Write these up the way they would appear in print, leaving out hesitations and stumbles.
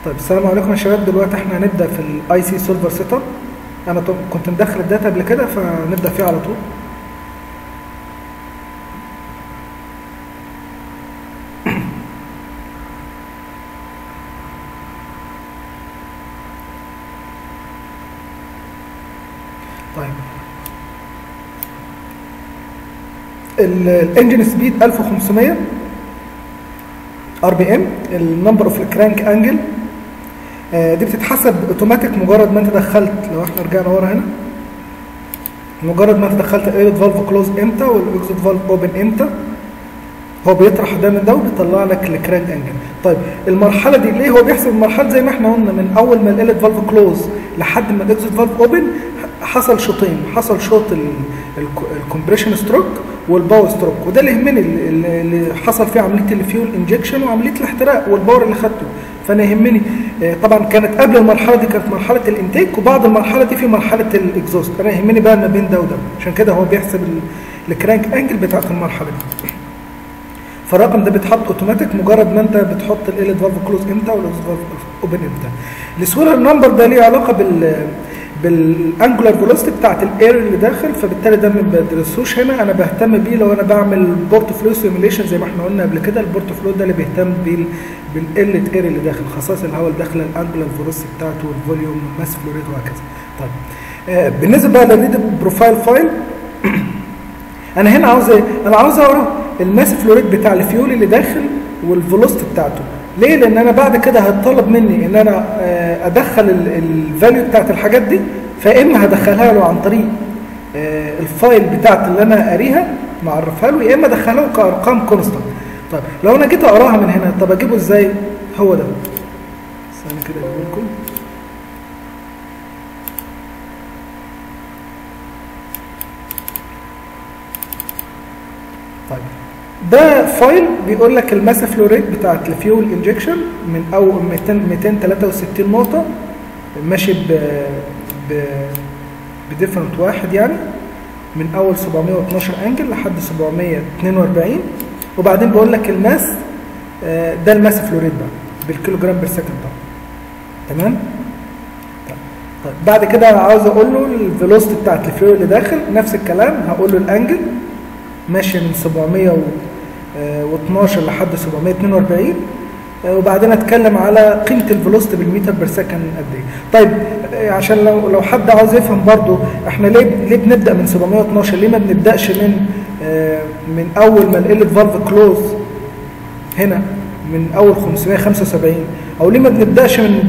طيب السلام عليكم يا شباب. دلوقتي احنا هنبدا في الاي سي سولفر سيت اب. انا كنت مدخل الداتا قبل كده فنبدا فيه على طول. طيب الانجن سبيد 1500 ار بي ام. النمبر اوف الكرانك انجل دي بتتحسب اوتوماتيك مجرد ما انت دخلت. لو احنا رجعنا ورا هنا، مجرد ما انت دخلت الايلت فالف كلوز امتى والاكزيت فالف اوبن امتى، هو بيطرح ده من ده وبيطلع لك الكرانك انجل. طيب المرحله دي ليه هو بيحسب المرحله؟ زي ما احنا قلنا من اول ما الايلت فالف كلوز لحد ما الاكزيت فالف اوبن حصل شوطين، حصل شوط الكومبريشن ستروك والباور ستروك، وده اللي يهمني اللي حصل فيه عمليه الفيول انجكشن وعمليه الاحتراق والباور اللي خدته. فانا يهمني طبعا كانت قبل المرحله دي كانت مرحله الانتيك، وبعد المرحله دي في مرحله الاكزوست. انا يهمني بقى ما بين ده وده، عشان كده هو بيحسب الكرانك انجل بتاعت المرحله دي. فالرقم ده بيتحط اوتوماتيك مجرد ما انت بتحط الايلت فالف كلوز امتى والاكزوست فالف اوبن امتى. السويلر نمبر ده ليه علاقه بالانجولار فيلوسيتي بتاعت الاير اللي داخل، فبالتالي ده ما بدرسوش هنا. انا بهتم بيه لو انا بعمل بورت فلو سيميوليشن زي ما احنا قلنا قبل كده. البورت فلو ده اللي بيهتم بالقله اير اللي داخل، خصائص الهواء اللي داخله، الانجولار فيلوسيتي بتاعته والفوليوم والماس فلو ريت وهكذا. طيب بالنسبه بقى للريد بروفايل فايل انا هنا عاوز ايه؟ انا عاوز اقرا الماس فلو ريت بتاع الفيول اللي داخل والفيلوسيتي بتاعته. ليه؟ لان انا بعد كده هتطلب مني ان انا ادخل الفاليو بتاعت الحاجات دي، فاما هدخلها له عن طريق الفايل بتاعت اللي انا قاريها معرفها له، يا اما ادخلها له كارقام كونستانت. طيب لو انا جيت اقراها من هنا، طب اجيبه ازاي؟ هو ده ثاني كده اجيبه لكم. طيب ده فايل بيقول لك الماس فلو ريت بتاعت الفيول انجكشن من اول 263 نقطه ماشي بديفرنت واحد، يعني من اول 712 انجل لحد 742، وبعدين بيقول لك الماس ده الماس فلو ريت بقى بالكيلو جرام بير سكند طبعا. تمام؟ طيب بعد كده انا عاوز اقول له الفيلوسيتي بتاعت الفيول اللي داخل، نفس الكلام هقول له الانجل ماشي من 712 لحد 742، وبعدين اتكلم على قيمه الفيلوسيتي بالمتر بير سكند قد ايه. طيب عشان لو حد عاوز يفهم برضو احنا ليه بنبدا من 712؟ ليه ما بنبداش من اول ما الإيلت فالف كلوز هنا من اول 575، او ليه ما بنبداش من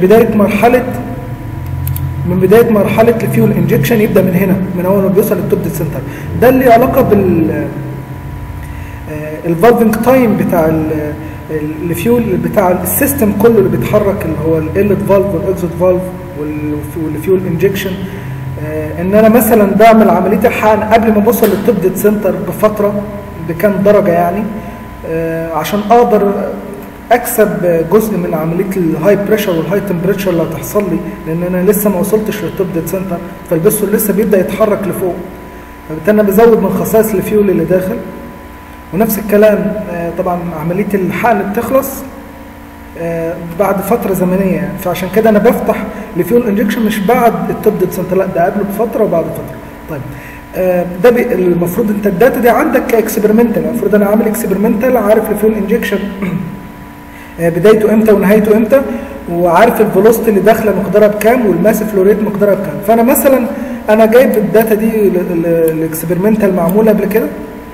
بدايه مرحله الفيول انجكشن، يبدا من هنا من اول ما بيوصل للتوب ديد سنتر. ده اللي علاقه بال الفالفنج تايم بتاع الفيول بتاع السيستم كله اللي بيتحرك، اللي هو الإيلت فالف والاكزيت فالف والفيول انجكشن. ان انا مثلا بعمل عمليه الحقن قبل ما اوصل للتوب ديد سنتر بفتره بكام درجه، يعني عشان اقدر اكسب جزء من عمليه الهاي بريشر والهاي تمبريتشر اللي هتحصل لي، لان انا لسه ما وصلتش للتوب ديد سنتر، فالبسول لسه بيبدا يتحرك لفوق، فبالتالي انا بزود من خصائص الفيول اللي داخل. ونفس الكلام طبعا عمليه الحقن بتخلص بعد فتره زمنيه، يعني فعشان كده انا بفتح لفيول انجكشن مش بعد التوب ديد سنتر، لا ده قبله بفتره وبعد فتره. طيب ده المفروض انت الداتا دي عندك اكسبيرمنتال، المفروض انا عامل اكسبيرمنتال عارف الفيول انجكشن بدايته امتى ونهايته امتى، وعارف الفيلوسيتي اللي داخله مقدارها بكام والماس فلو ريت مقدارها بكام. فانا مثلا انا جايب الداتا دي الاكسبيرمنتال معموله قبل كده،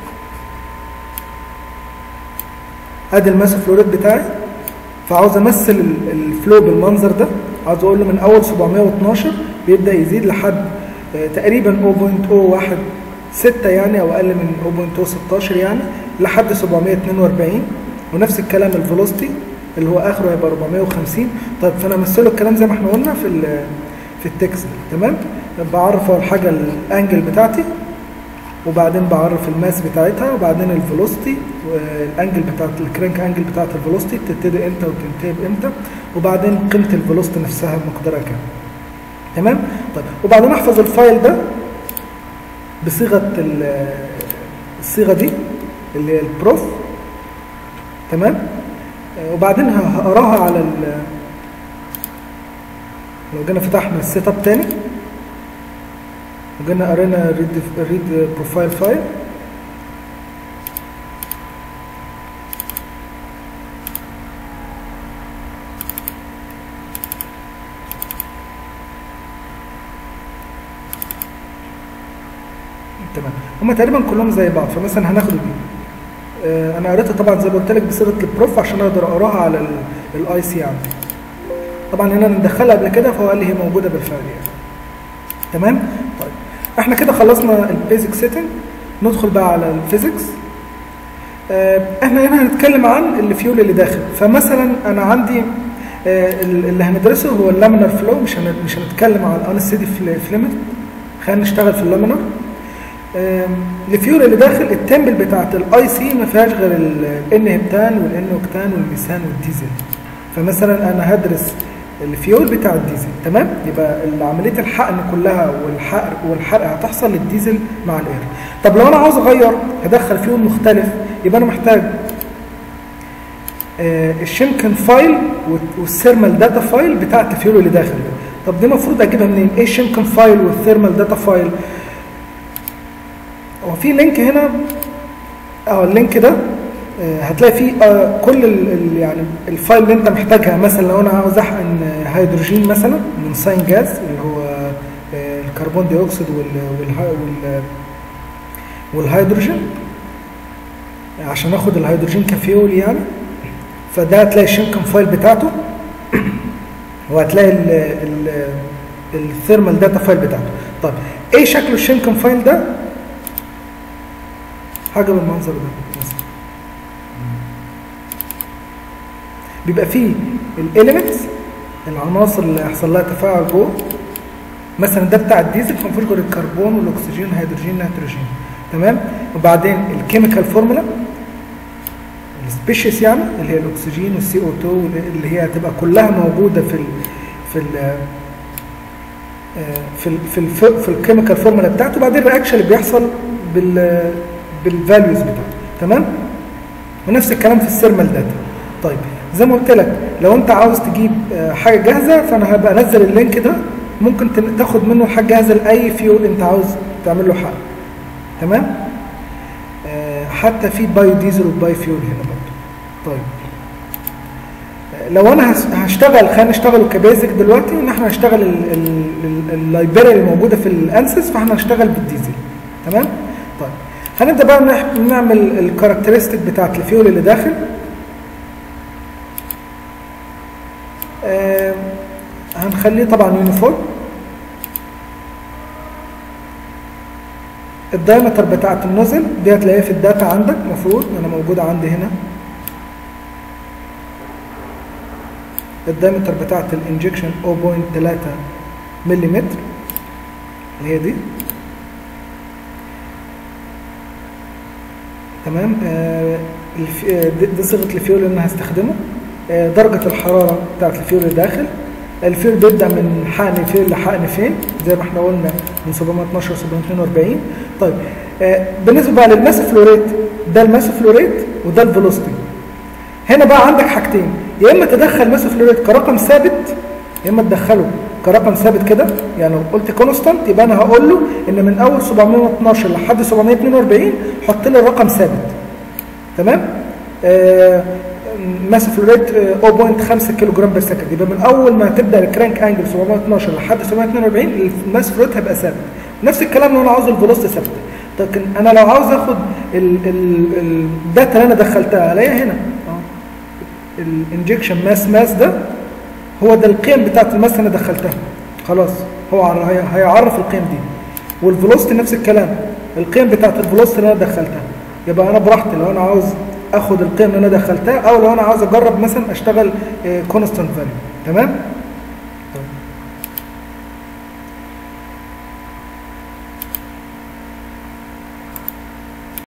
ادي الماس فلو ريت بتاعي، فعاوز امثل الفلو بالمنظر ده. عاوز اقول له من اول 712 بيبدا يزيد لحد تقريبا 0.016 يعني، او اقل من 0.016 يعني، لحد 742. ونفس الكلام الفيلوسيتي اللي هو اخره هيبقى 450. طيب فانا امثله الكلام زي ما احنا قلنا في التكست. تمام؟ بعرف اول حاجه الانجل بتاعتي، وبعدين بعرف الماس بتاعتها، وبعدين الفيلوسيتي والانجل بتاعت الكرانك انجل بتاعت الفيلوسيتي بتبتدي امتى وتنتهي امتى، وبعدين قيمه الفيلوسيتي نفسها مقدارها كام. تمام؟ طيب وبعدين احفظ الفايل ده بصيغه الصيغه دي اللي هي البروف. تمام؟ وبعدين هقراها لو جينا فتحنا السيت اب تاني وجينا قرينا ريد بروفايل فايل، تمام. هما تقريبا كلهم زي بعض. فمثلا هناخد دي، انا قريتها طبعا زي ما قلت لك بصيغه البروف عشان اقدر اقراها على الاي سي عندي. طبعا هنا ندخلها قبل كده فهو قال لي هي موجوده بالفعل يعني. تمام. طيب احنا كده خلصنا البيزك سيتنج، ندخل بقى على الفيزيكس. احنا هنا هنتكلم عن الفيول اللي داخل. فمثلا انا عندي اللي هندرسه هو اللامينر فلو، مش هنتكلم عن الانستيدي فلويد. خلينا نشتغل في اللامينر. الفيول اللي داخل التمبل بتاعت الاي سي ما فيهاش غير الان هبتان والان اوكتان والميثان والديزل. فمثلا انا هدرس الفيول بتاع الديزل، تمام. يبقى عمليه الحقن كلها والحرق هتحصل للديزل مع الاير. طب لو انا عاوز اغير هدخل فيول مختلف، يبقى انا محتاج الشيمكن فايل والثيرمال داتا فايل بتاعت الفيول اللي داخل ده. طب دي المفروض اجيبها منين؟ ايه الشيمكن فايل والثيرمال داتا فايل؟ هو في لينك هنا، اللينك ده هتلاقي فيه كل يعني الفايل اللي انت محتاجها. مثلا لو انا عاوز احقن هيدروجين مثلا من ساين جاز اللي هو الكربون دي اوكسيد والهيدروجين عشان اخد الهيدروجين كفيول يعني، فده هتلاقي الشيمكن فايل بتاعته وهتلاقي الثيرمال داتا فايل بتاعته. طيب ايه شكل الشيمكن فايل ده؟ حاجه بالمنظر ده مثلا. بيبقى فيه الاليمنتس، العناصر اللي هيحصل لها تفاعل جوه. مثلا ده بتاع الديزل فمفيش غير الكربون والاكسجين هيدروجين نيتروجين، تمام. وبعدين الكيميكال فورمولا السبيشيس يعني اللي هي الاكسجين والسي او 2 اللي هي هتبقى كلها موجوده في الكيميكال فورمولا بتاعته. وبعدين الرياكشن اللي بيحصل بالفاليوز بتاعته، تمام. ونفس الكلام في الثيرمال داتا. طيب زي ما قلت لك لو انت عاوز تجيب حاجه جاهزه فانا هبقى انزل اللينك ده، ممكن تاخد منه حاجه جاهزه لاي فيول انت عاوز تعمل له حق، تمام. حتى في بايو ديزل وباي فيول هنا برضه. طيب لو انا هشتغل، خلينا نشتغله كبيزك دلوقتي ان احنا هنشتغل اللايبراري اللي موجوده في الانسس، فاحنا هنشتغل بالديزل، تمام. طيب هنبدا بقى نعمل الكاركترستيك بتاعت الفيول اللي داخل. هنخليه طبعا يونيفورم. الدايمتر بتاعت النوزل دي هتلاقيها في الداتا عندك، المفروض انا موجوده عندي هنا. الدايمتر بتاعت الانجكشن 0.3 ملم اللي هي دي، تمام. دي صيغه الفيول اللي انا هستخدمه. درجه الحراره بتاعت الفيول اللي داخل. الفيول بيبدا من حقن فين لحقن فين زي ما احنا قلنا، من 712 ل 742. طيب بالنسبه بقى للماس فلوريت، ده الماس فلوريت وده الفيلوسيتي. هنا بقى عندك حاجتين، يا اما تدخل ماس فلوريت كرقم ثابت يا اما تدخله كرقم ثابت كده. يعني لو قلت كونستانت يبقى انا هقول له ان من اول 712 لحد 742 حط لي الرقم ثابت، تمام. ماس فلوريت 0.5 كيلو جرام بير سكند، يبقى من اول ما تبدا الكرانك انجل 712 لحد 742 الماس فلوريت هيبقى ثابت. نفس الكلام لو انا عاوز الفيلوسيتي ثابته. لكن انا لو عاوز اخد الداتا اللي انا دخلتها الاقيها هنا الانجكشن ماس ده هو ده القيم بتاعت الماس اللي انا دخلتها، خلاص هو هيعرف القيم دي. والفيلوسيتي نفس الكلام، القيم بتاعت الفيلوسيتي اللي انا دخلتها. يبقى انا براحتي لو انا عاوز اخد القيم اللي انا دخلتها، او لو انا عاوز اجرب مثلا اشتغل كونستانت فاليو، تمام.